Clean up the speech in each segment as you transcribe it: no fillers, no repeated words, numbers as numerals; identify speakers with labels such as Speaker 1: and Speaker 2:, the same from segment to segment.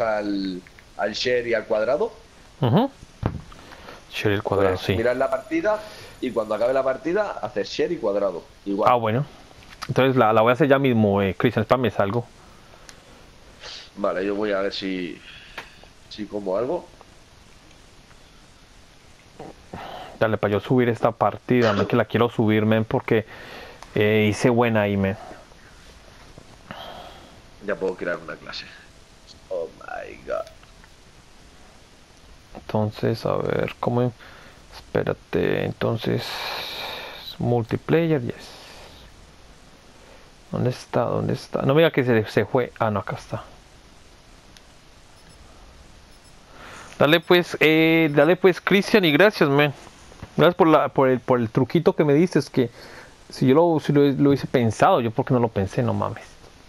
Speaker 1: al share y al cuadrado.
Speaker 2: Share el cuadrado,
Speaker 1: Pues
Speaker 2: sí.
Speaker 1: miras la partida y cuando acabe la partida haces share y cuadrado. Igual.
Speaker 2: Ah, bueno. Entonces la voy a hacer ya mismo, Cristian, espérame, salgo.
Speaker 1: Vale, yo voy a ver si como algo.
Speaker 2: Dale, para yo subir esta partida, que la quiero subir, men, porque hice buena ahí, men.
Speaker 1: Ya puedo crear una clase. Oh my god.
Speaker 2: Entonces, a ver, ¿cómo? Espérate, entonces... Multiplayer, yes. ¿Dónde está? ¿Dónde está? No me diga que se fue. Ah, no, acá está. Dale pues, Cristian, y gracias, man. Gracias por el truquito que me diste. Es que si yo lo hubiese pensado, yo porque no lo pensé, no mames.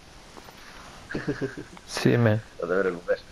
Speaker 2: Sí, man.
Speaker 1: No te preocupes.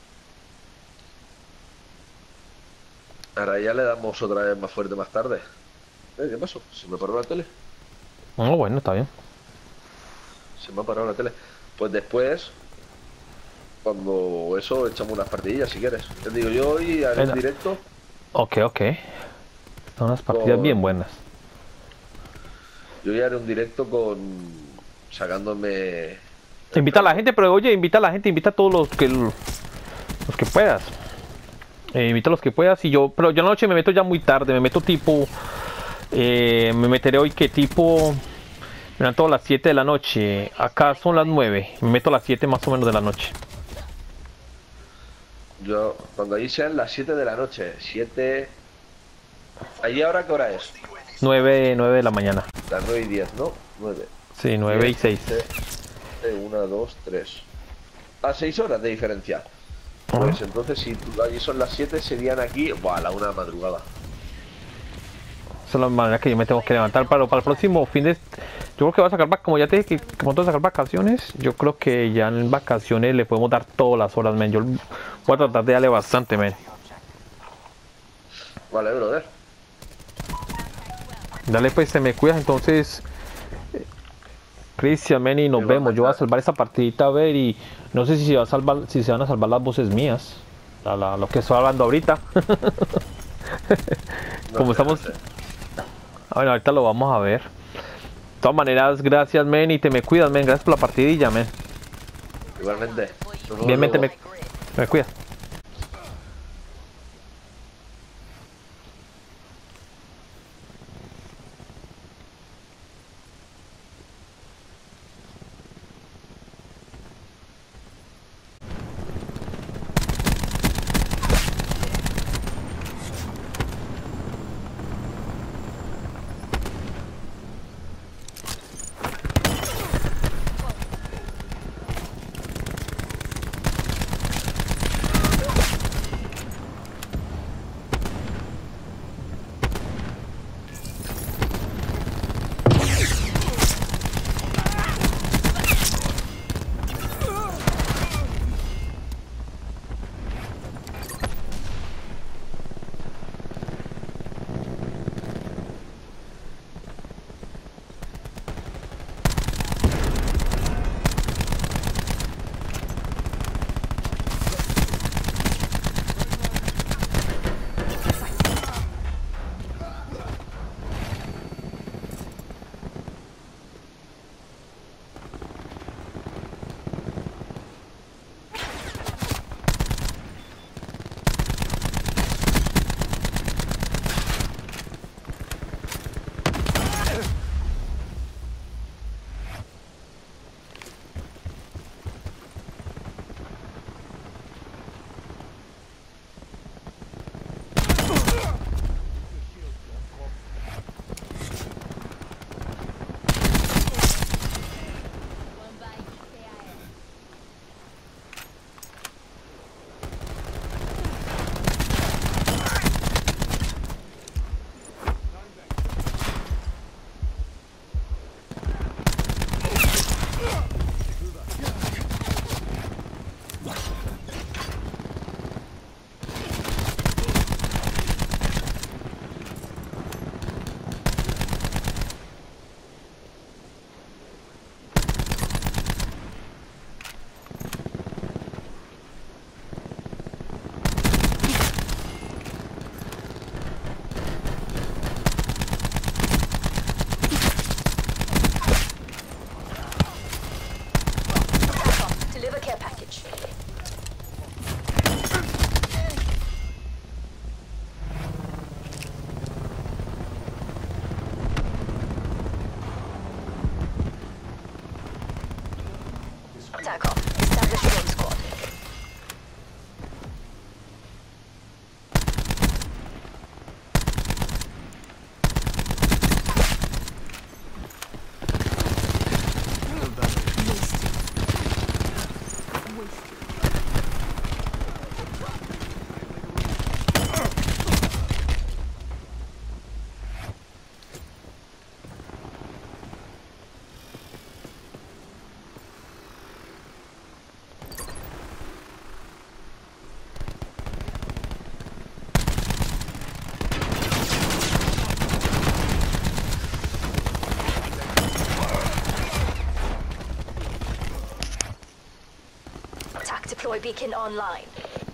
Speaker 1: Ahora ya le damos otra vez más fuerte más tarde. ¿Qué pasó? ¿Se me paró la tele?
Speaker 2: No, bueno, está bien.
Speaker 1: Se me ha parado la tele. Pues después, cuando eso, echamos unas partidillas si quieres. Te digo, yo hoy haré un directo
Speaker 2: Ok. Son unas partidas bien
Speaker 1: con.
Speaker 2: buenas.
Speaker 1: Yo hoy haré un directo con. Sacándome.
Speaker 2: Invita a la gente, pero oye, invita a la gente, invita a todos los que puedas. Invita a los que puedas y pero yo anoche me meto ya muy tarde, me meto tipo, me meteré hoy que tipo, me levanto a las 7 de la noche, acá son las 9, me meto a las 7 más o menos de la noche.
Speaker 1: Yo, cuando ahí sean las 7 de la noche, 7. ¿Allí ahora qué hora es?
Speaker 2: 9 de la mañana.
Speaker 1: Las 9 y 10, ¿no? 9.
Speaker 2: Sí, 9 y
Speaker 1: 10,
Speaker 2: 6.
Speaker 1: 1, 2, 3. A 6 horas de diferencia. Pues entonces, si allí son las 7, serían aquí, buah, a la 1 de la madrugada.
Speaker 2: Esa es la manera que yo me tengo que levantar para el próximo fin de... Yo creo que va a sacar, como ya te dije que vamos a sacar vacaciones, yo creo que ya en vacaciones le podemos dar todas las horas, men. Yo voy a tratar de darle bastante, men.
Speaker 1: Vale, brother.
Speaker 2: Dale, pues, se me cuidas, entonces, Cristian, men, y nos vemos. Yo voy a salvar esa partidita a ver y no sé si se va a salvar, si se van a salvar las voces mías, lo que estoy hablando ahorita. Como estamos... Bueno, ahorita lo vamos a ver. De todas maneras, gracias, men, y te me cuidas, men. Gracias por la partidilla, men.
Speaker 1: Igualmente.
Speaker 2: Bien, men, me cuidas.
Speaker 3: Destroy beacon online.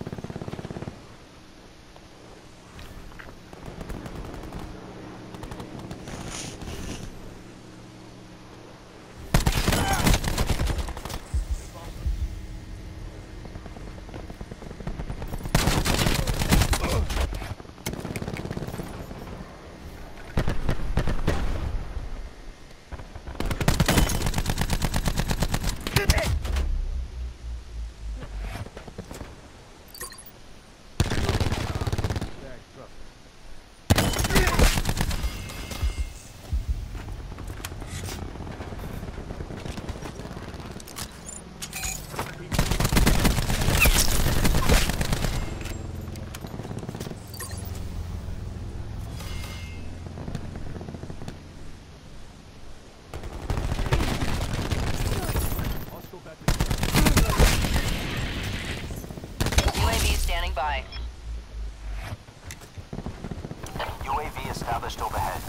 Speaker 4: UAV standing by.
Speaker 5: UAV established overhead.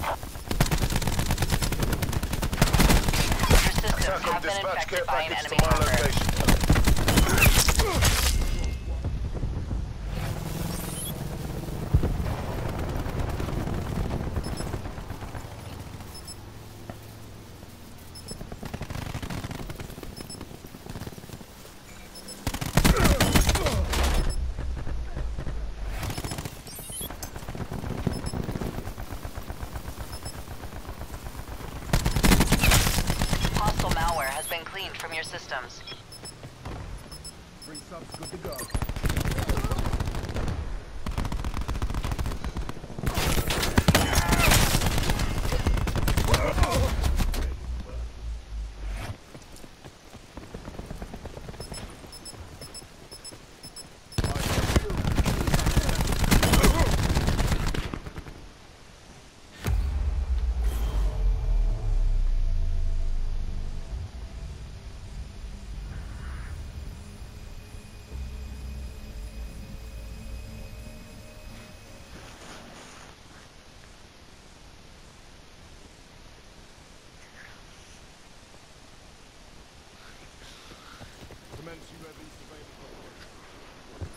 Speaker 4: Your systems
Speaker 6: Tackle
Speaker 4: have been
Speaker 6: dispatch care
Speaker 4: infected by an
Speaker 6: package to
Speaker 4: enemy
Speaker 6: my
Speaker 4: hacker.
Speaker 6: location.
Speaker 4: Hostile malware has been cleaned from your systems.
Speaker 6: Three subs good to go. Commence UAV surveillance.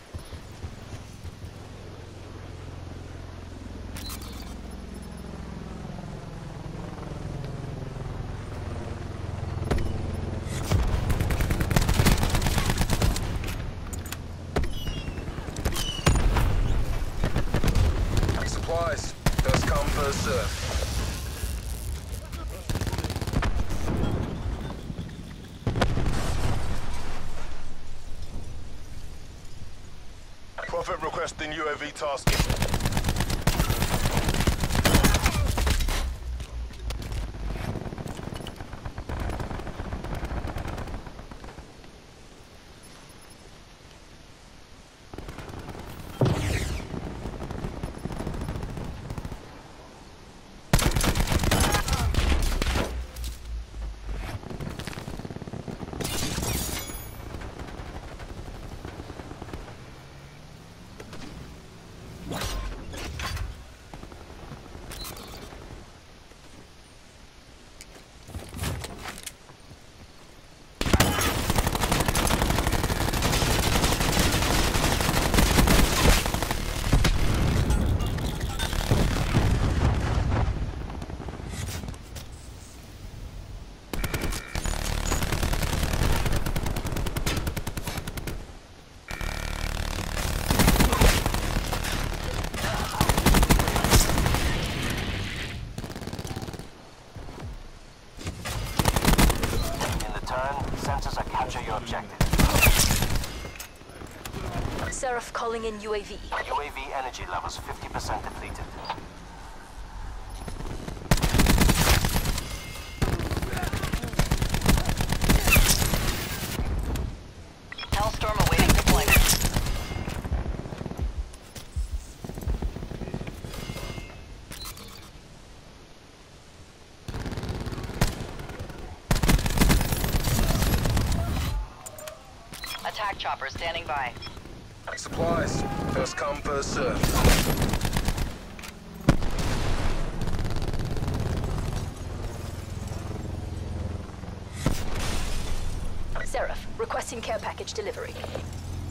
Speaker 6: Supplies. First come, first serve. Prophet requesting UAV tasking.
Speaker 5: Sensors are capture your objective.
Speaker 3: Seraph calling in UAV.
Speaker 5: UAV energy levels 50% depleted.
Speaker 4: Hellstorm awaiting deployment. Attack chopper standing by.
Speaker 6: Supplies. First come, first serve.
Speaker 3: Seraph, requesting care package delivery.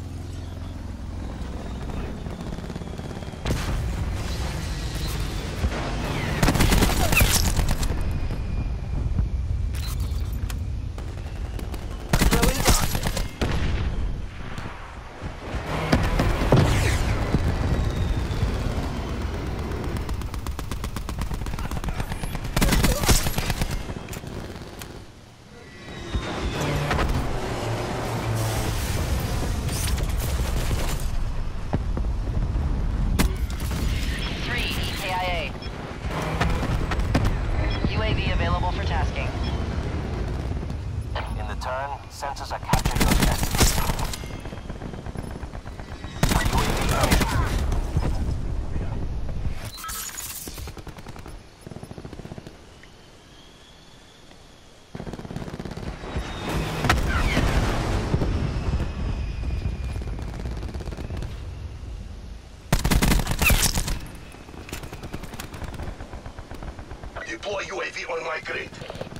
Speaker 6: Deploy UAV on my grid.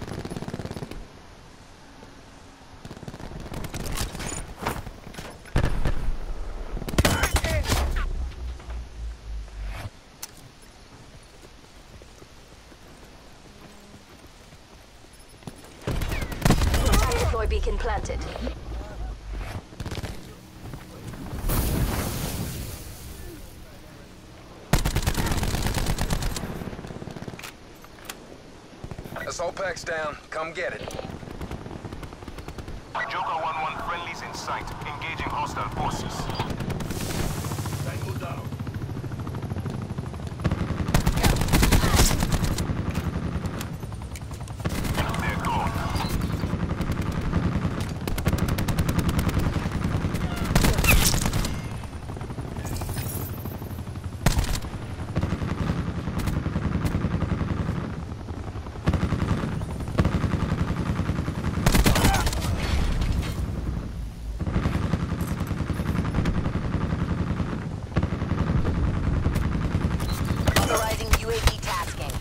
Speaker 3: Deploy beacon planted.
Speaker 6: Assault pack's down. Come get it.
Speaker 5: Joker 1-1 friendlies in sight. Engaging hostile forces. Tango down. They're gone.
Speaker 4: Authorizing UAV tasking.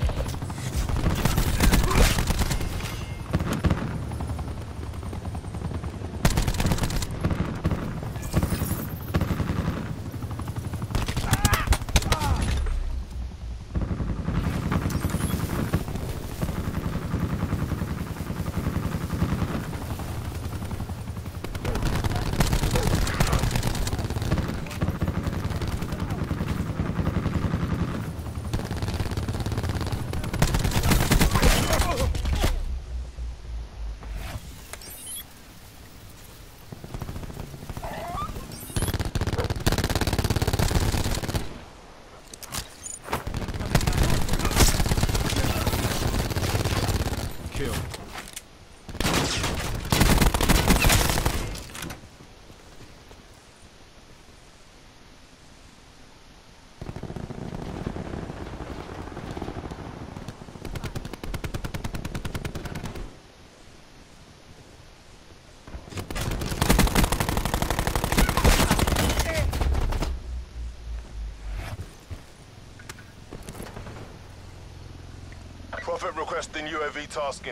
Speaker 6: Prophet requesting UAV tasking.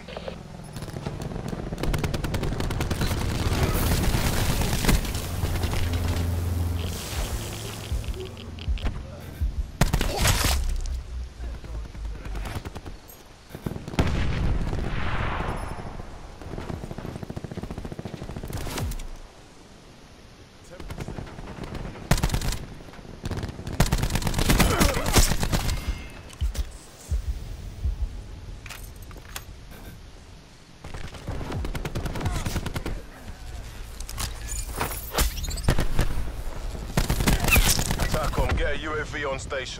Speaker 6: TACOM, get a UAV on station.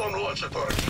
Speaker 6: on watch authority.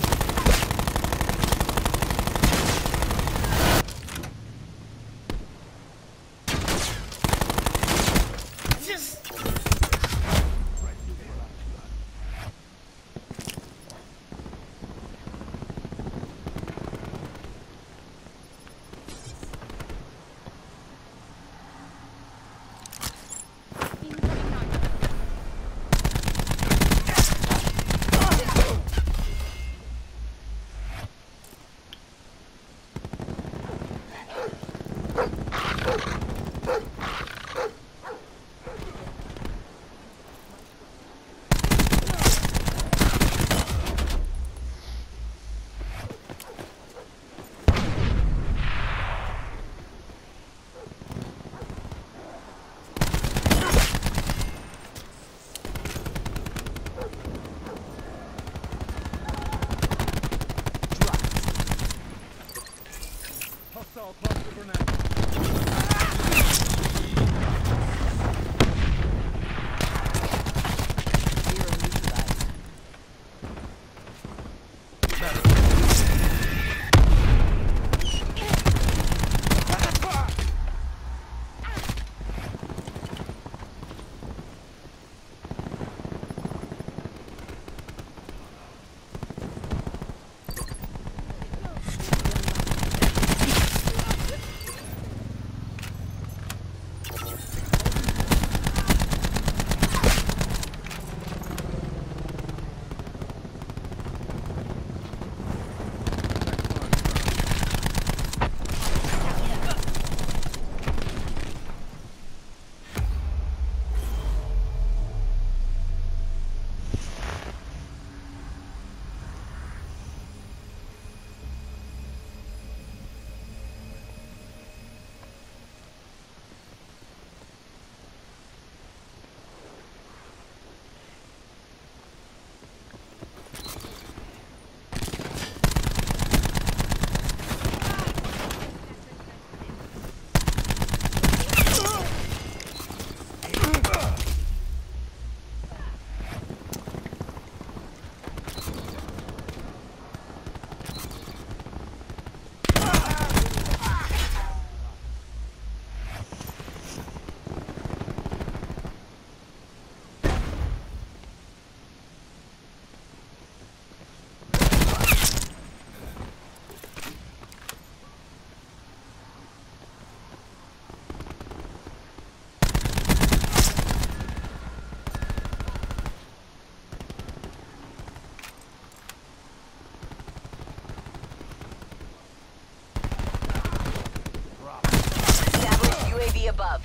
Speaker 4: above.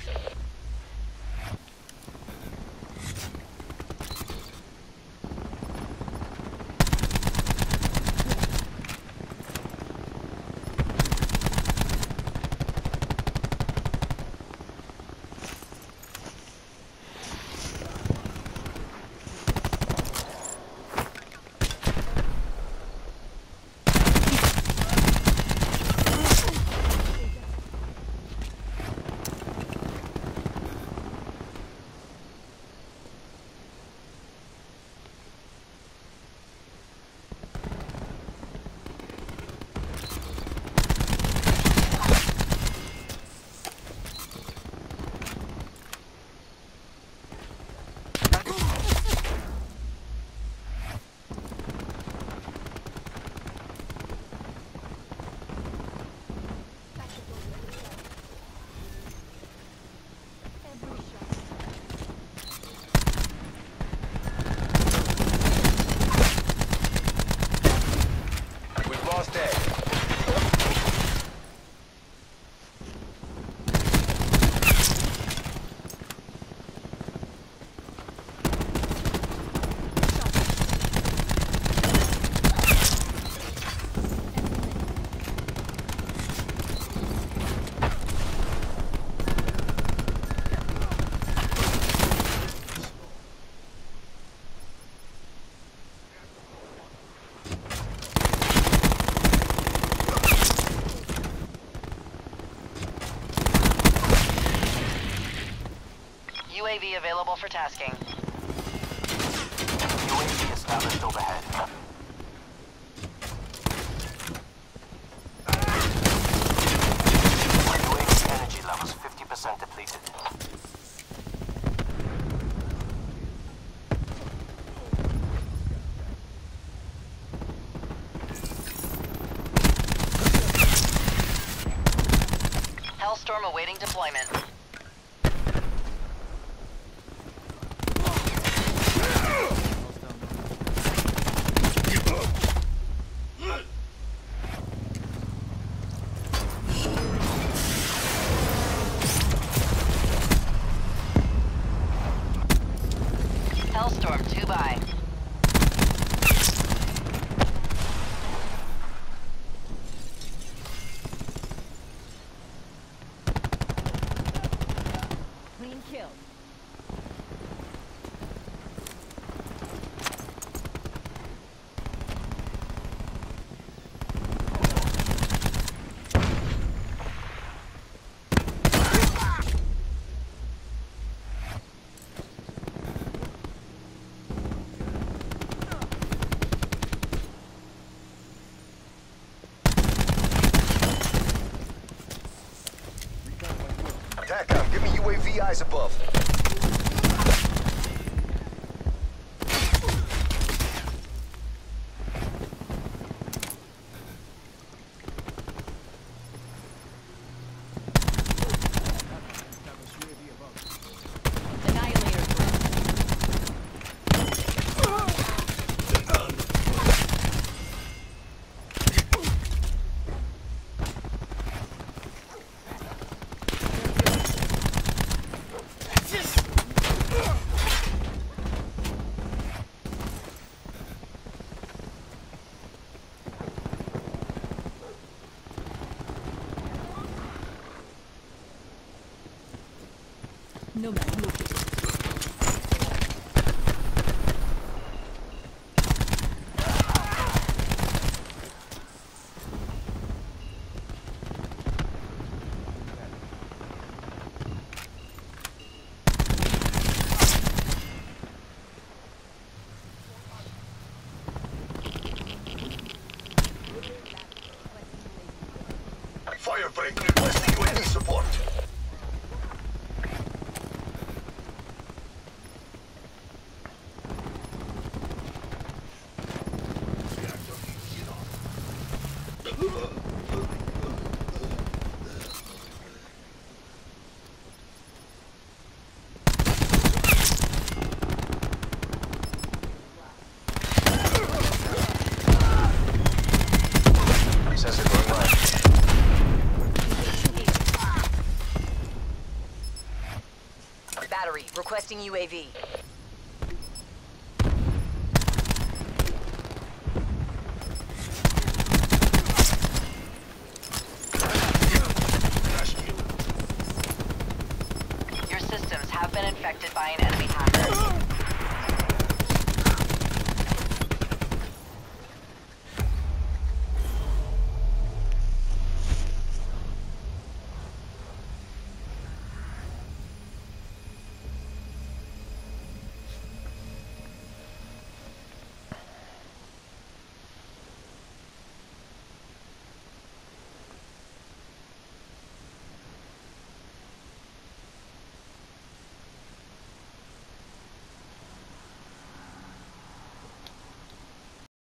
Speaker 6: We've lost A.
Speaker 4: UAV available for tasking.
Speaker 5: UAV established overhead.
Speaker 4: Hellstorm awaiting deployment. Hellstorm 2 by.
Speaker 3: Clean kill.
Speaker 6: TACOM, give me UAV eyes above.
Speaker 3: Annihilator drone. Nomad located.
Speaker 6: Firebreak requesting UAV support. Sensor going live.
Speaker 4: Battery requesting UAV. Your systems have been infected by an enemy hacker.